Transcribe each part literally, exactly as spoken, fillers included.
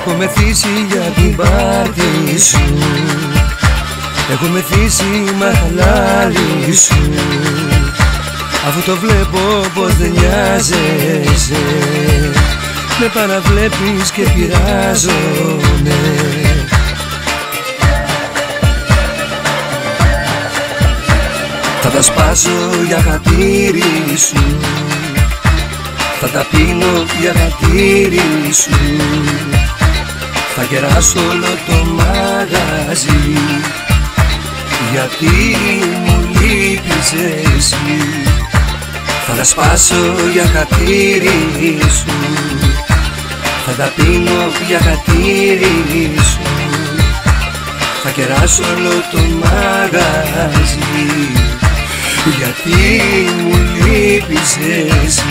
Έχω μεθύσει για την πάρτι σου, έχω μεθύσει μα χαλάλι σου. Αφού το βλέπω πως δεν νοιάζεσαι, με παραβλέπεις και πειράζομαι. Θα τα σπάσω για χατήρι σου, θα τα πίνω για χατήρι σου. Θα κεράσω όλο το μαγαζί, γιατί μου λείπεις εσύ. Θα τα σπάσω για χατήρι σου, θα τα πίνω για χατήρι σου. Θα κεράσω όλο το μαγαζί, γιατί μου λείπεις εσύ.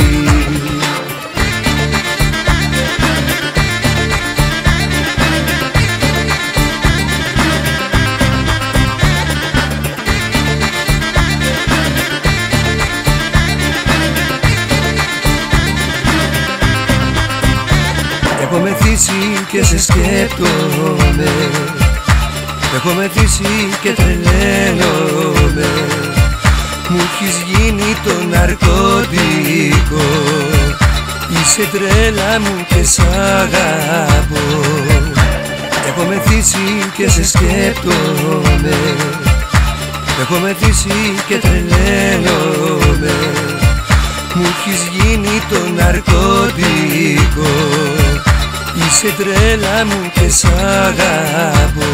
Έχω μεθύσει και σε σκέπτομαι, έχω μεθύσει και τρελαίνομαι. Μου έχεις γίνει το ναρκωτικό, είσαι τρέλα μου και σ' αγαπώ. Έχω μεθύσει και σε σκέπτομαι, έχω μεθύσει και τρελαίνομαι. Μου έχεις γίνει το ναρκωτικό, είσαι τρέλα μου και σ' αγαπώ.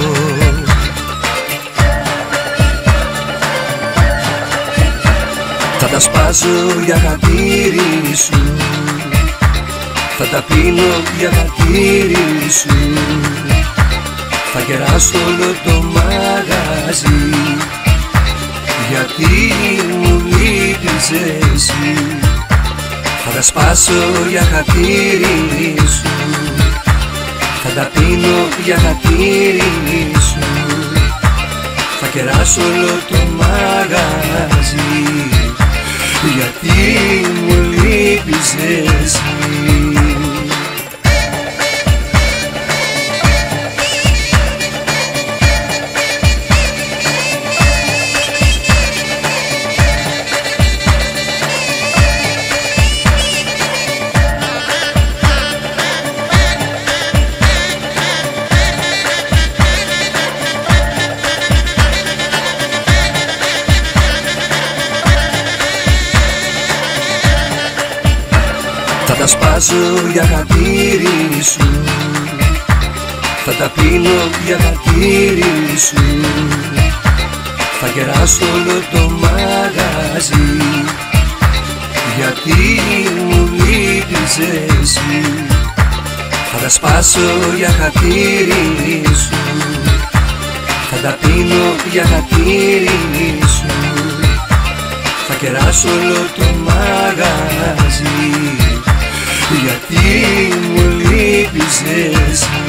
Θα τα σπάσω για χατήρι σου, θα τα πίνω για χατήρι σου. Θα κεράσω όλο το μαγαζί, γιατί μου λείπεις εσύ. Θα τα σπάσω για χατήρι σου, θα τα πίνω για χατήρι σου. Θα κεράσω όλο το μαγαζί, γιατί μου λείπεις εσύ. Θα τα σπάσω για χατήρι σου, θα τα πίνω για χατήρι σου. Θα κεράσω όλο το μαγαζί, γιατί μου λείπεις εσύ. Θα τα σπάσω για χατήρι σου, θα τα πίνω για χατήρι σου. Θα κεράσω όλο το μαγαζί, γιατί μου λείπεις εσύ.